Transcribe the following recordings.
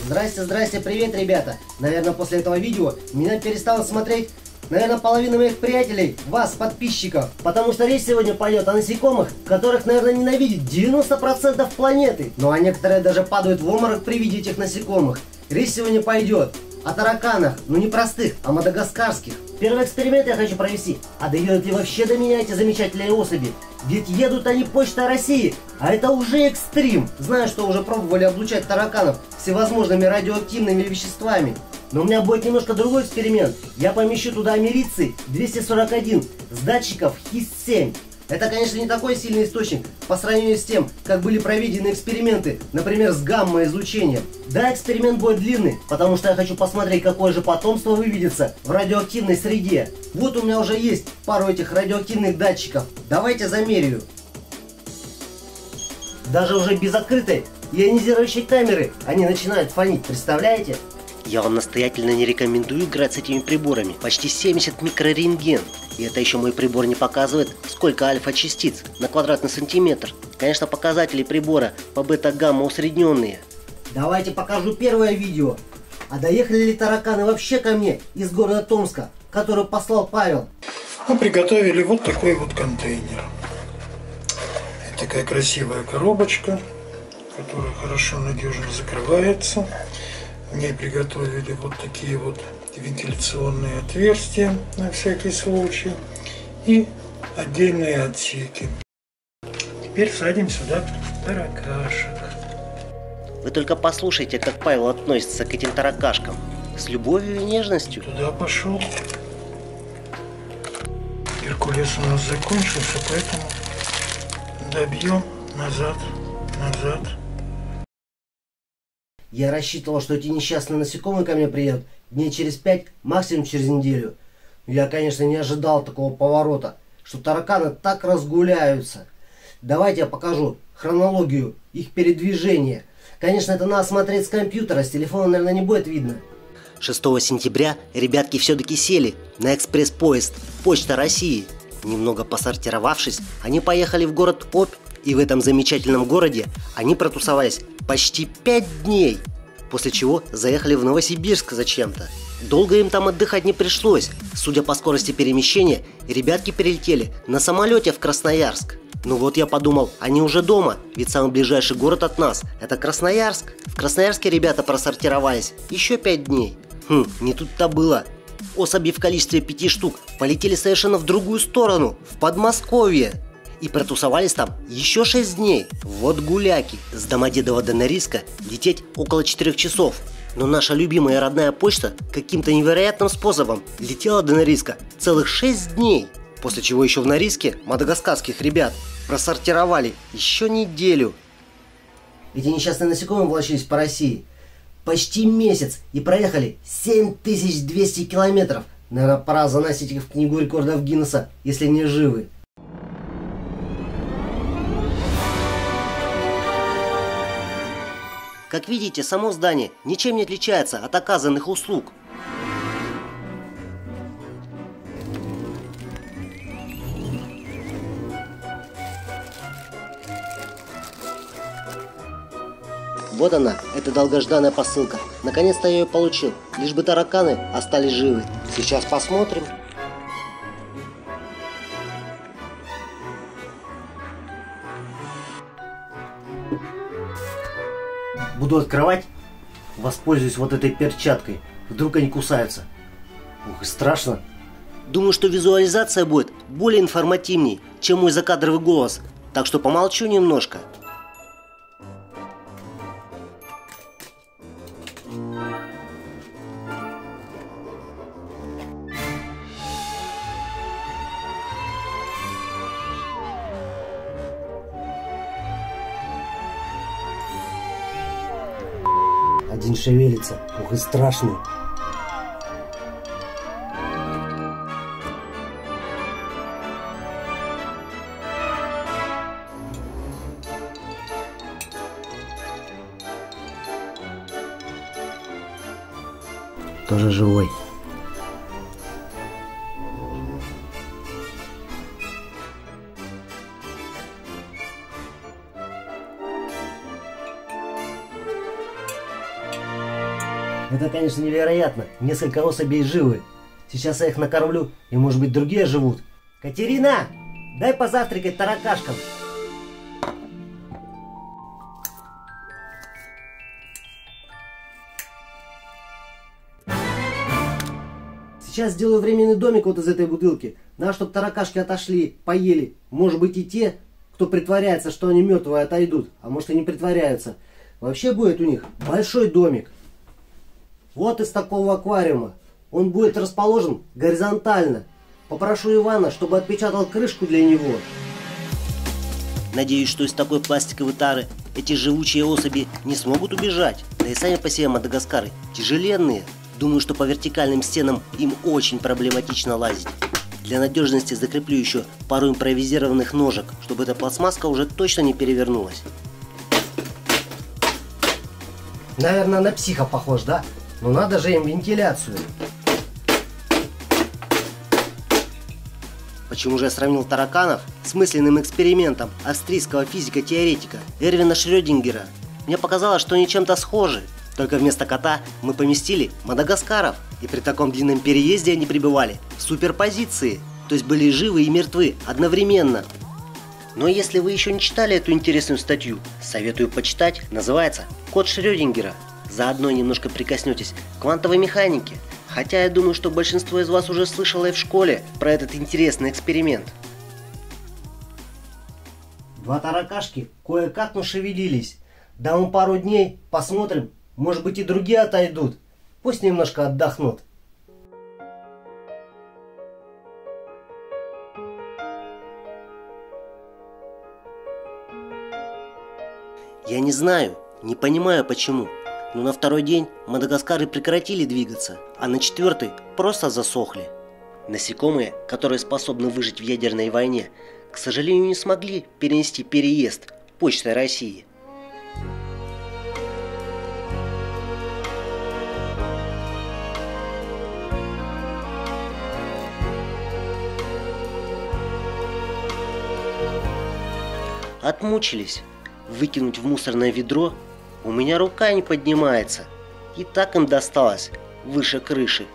Здрасте, здрасте, привет, ребята. Наверное, после этого видео меня перестало смотреть, наверное, половина моих приятелей, вас, подписчиков. Потому что речь сегодня пойдет о насекомых, которых, наверное, ненавидит 90% планеты. Ну а некоторые даже падают в обморок при виде этих насекомых. Речь сегодня пойдет о тараканах, ну не простых, а мадагаскарских. Первый эксперимент я хочу провести. А доедут ли вообще до меня эти замечательные особи? Ведь едут они Почтой России, а это уже экстрим. Знаю, что уже пробовали облучать тараканов всевозможными радиоактивными веществами. Но у меня будет немножко другой эксперимент. Я помещу туда америций 241 с датчиков ХИС-7. Это, конечно, не такой сильный источник по сравнению с тем, как были проведены эксперименты, например, с гамма-излучением. Да, эксперимент будет длинный, потому что я хочу посмотреть, какое же потомство выведется в радиоактивной среде. Вот у меня уже есть пару этих радиоактивных датчиков. Давайте замеряю. Даже уже без открытой ионизирующей камеры они начинают фонить, представляете? Я вам настоятельно не рекомендую играть с этими приборами. Почти 70 микрорентген. И это еще мой прибор не показывает, сколько альфа-частиц на квадратный сантиметр. Конечно, показатели прибора по бета-гамма усредненные. Давайте покажу первое видео. А доехали ли тараканы вообще ко мне из города Томска, который послал Павел? Мы приготовили вот такой вот контейнер. Такая красивая коробочка, которая хорошо, надежно закрывается. В ней приготовили вот такие вот вентиляционные отверстия на всякий случай и отдельные отсеки. Теперь садим сюда таракашек. Вы только послушайте, как Павел относится к этим таракашкам. С любовью и нежностью. Туда пошел. Геркулес у нас закончился, поэтому добьем назад. Я рассчитывал, что эти несчастные насекомые ко мне приедут дней через 5, максимум через неделю. Я, конечно, не ожидал такого поворота, что тараканы так разгуляются. Давайте я покажу хронологию их передвижения. Конечно, это надо смотреть с компьютера, с телефона, наверное, не будет видно. 6 сентября ребятки все-таки сели на экспресс-поезд Почта России. Немного посортировавшись, они поехали в город Обь, и в этом замечательном городе они протусовались почти 5 дней, после чего заехали в Новосибирск зачем-то. Долго им там отдыхать не пришлось. Судя по скорости перемещения, ребятки перелетели на самолете в Красноярск. Ну вот я подумал, они уже дома, ведь самый ближайший город от нас – это Красноярск. В Красноярске ребята просортировались еще 5 дней. Не тут-то было. Особи в количестве 5 штук полетели совершенно в другую сторону, в Подмосковье. И протусовались там еще 6 дней. Вот гуляки. С Домодедово до Норильска лететь около 4 часов. Но наша любимая родная почта каким-то невероятным способом летела до Норильска целых 6 дней. После чего еще в Норильске мадагаскарских ребят просортировали еще неделю. Эти несчастные насекомые волочились по России почти месяц и проехали 7200 километров. Наверное, пора заносить их в книгу рекордов Гиннесса, если не живы. Как видите, само здание ничем не отличается от оказанных услуг. Вот она, эта долгожданная посылка. Наконец-то я ее получил, лишь бы тараканы остались живы. Сейчас посмотрим. Буду открывать, воспользуюсь вот этой перчаткой. Вдруг они кусаются. Ух, и страшно. Думаю, что визуализация будет более информативней, чем мой закадровый голос. Так что помолчу немножко. Один шевелится. Ух, и страшный. Тоже живой. Это, конечно, невероятно. Несколько особей живы. Сейчас я их накормлю, и, может быть, другие живут. Катерина, дай позавтракать таракашкам. Сейчас сделаю временный домик вот из этой бутылки. Надо, чтобы таракашки отошли, поели. Может быть, и те, кто притворяется, что они мертвые, отойдут. А может, и не притворяются. Вообще будет у них большой домик. Вот из такого аквариума. Он будет расположен горизонтально. Попрошу Ивана, чтобы отпечатал крышку для него. Надеюсь, что из такой пластиковой тары эти живучие особи не смогут убежать. Да и сами по себе Мадагаскары тяжеленные. Думаю, что по вертикальным стенам им очень проблематично лазить. Для надежности закреплю еще пару импровизированных ножек, чтобы эта пластмасска уже точно не перевернулась. Наверное, на психа похож, да? Но надо же им вентиляцию. Почему же я сравнил тараканов с мысленным экспериментом австрийского физика-теоретика Эрвина Шрёдингера? Мне показалось, что они чем-то схожи. Только вместо кота мы поместили мадагаскаров. И при таком длинном переезде они пребывали в суперпозиции. То есть были живы и мертвы одновременно. Но если вы еще не читали эту интересную статью, советую почитать. Называется «Код Шрёдингера». Заодно немножко прикоснетесь к квантовой механике. Хотя я думаю, что большинство из вас уже слышало и в школе про этот интересный эксперимент. Два таракашки кое-как, но шевелились. Дам им пару дней, посмотрим. Может быть, и другие отойдут. Пусть немножко отдохнут. Я не знаю, не понимаю почему, но на второй день мадагаскары прекратили двигаться, а на четвертый просто засохли. Насекомые, которые способны выжить в ядерной войне, к сожалению, не смогли перенести переезд почтой России. Отмучились. Выкинуть в мусорное ведро у меня рука не поднимается. И так им досталось выше крыши.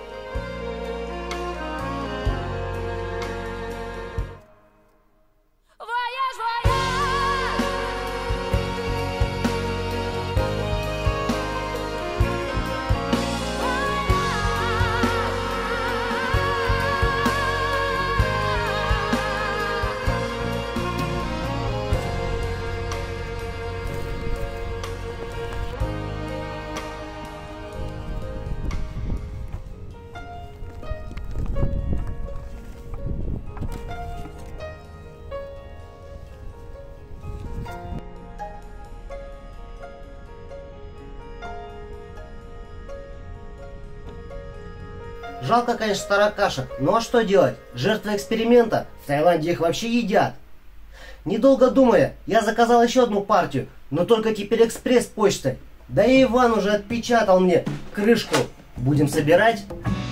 Жалко, конечно, таракашек, ну а что делать? Жертвы эксперимента, в Таиланде их вообще едят. Недолго думая, я заказал еще одну партию, но только теперь экспресс-почтой. Да и Иван уже отпечатал мне крышку. Будем собирать.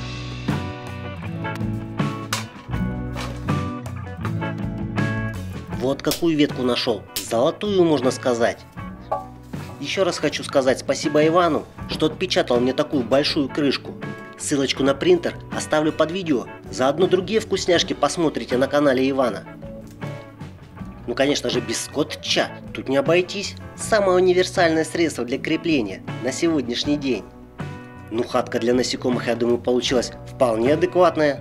Вот какую ветку нашел. Золотую, можно сказать. Еще раз хочу сказать спасибо Ивану, что отпечатал мне такую большую крышку. Ссылочку на принтер оставлю под видео. Заодно другие вкусняшки посмотрите на канале Ивана. Ну, конечно же, без скотча тут не обойтись. Самое универсальное средство для крепления на сегодняшний день. Ну, хатка для насекомых, я думаю, получилась вполне адекватная.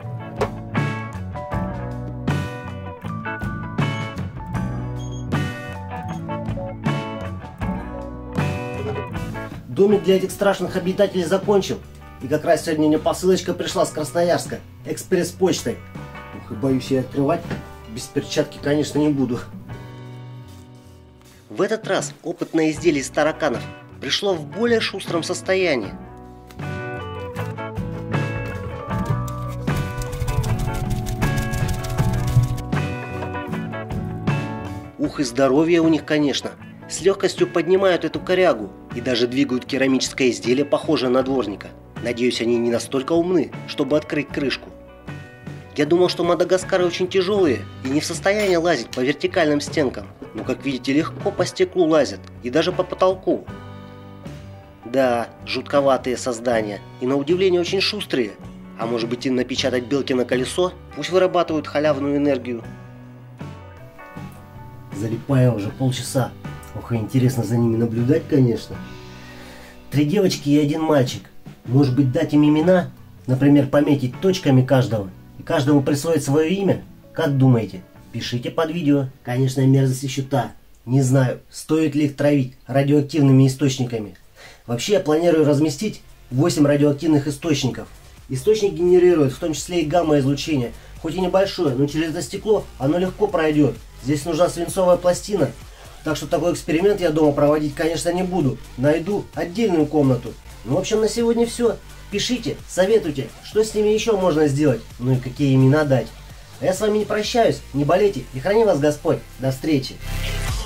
Домик для этих страшных обитателей закончил. И как раз сегодня мне посылочка пришла с Красноярска. Экспресс-почтой. Ух, и боюсь ее открывать. Без перчатки, конечно, не буду. В этот раз опытное изделие из тараканов пришло в более шустром состоянии. Ух, и здоровье у них, конечно. С легкостью поднимают эту корягу и даже двигают керамическое изделие, похожее на дворника. Надеюсь, они не настолько умны, чтобы открыть крышку. Я думал, что мадагаскары очень тяжелые и не в состоянии лазить по вертикальным стенкам. Но, как видите, легко по стеклу лазят и даже по потолку. Да, жутковатые создания. И на удивление очень шустрые. А может быть им напечатать белки на колесо? Пусть вырабатывают халявную энергию. Залипаю уже полчаса. Ох, и интересно за ними наблюдать, конечно. 3 девочки и 1 мальчик. Может быть, дать им имена? Например, пометить точками каждого. И каждому присвоить свое имя? Как думаете? Пишите под видео. Конечно, мерзость еще та. Не знаю, стоит ли их травить радиоактивными источниками. Вообще, я планирую разместить 8 радиоактивных источников. Источник генерирует в том числе и гамма-излучение. Хоть и небольшое, но через это стекло оно легко пройдет. Здесь нужна свинцовая пластина. Так что такой эксперимент я дома проводить, конечно, не буду. Найду отдельную комнату. Ну, в общем, на сегодня все. Пишите, советуйте, что с ними еще можно сделать. Ну и какие имена дать. А я с вами не прощаюсь. Не болейте и храни вас Господь. До встречи.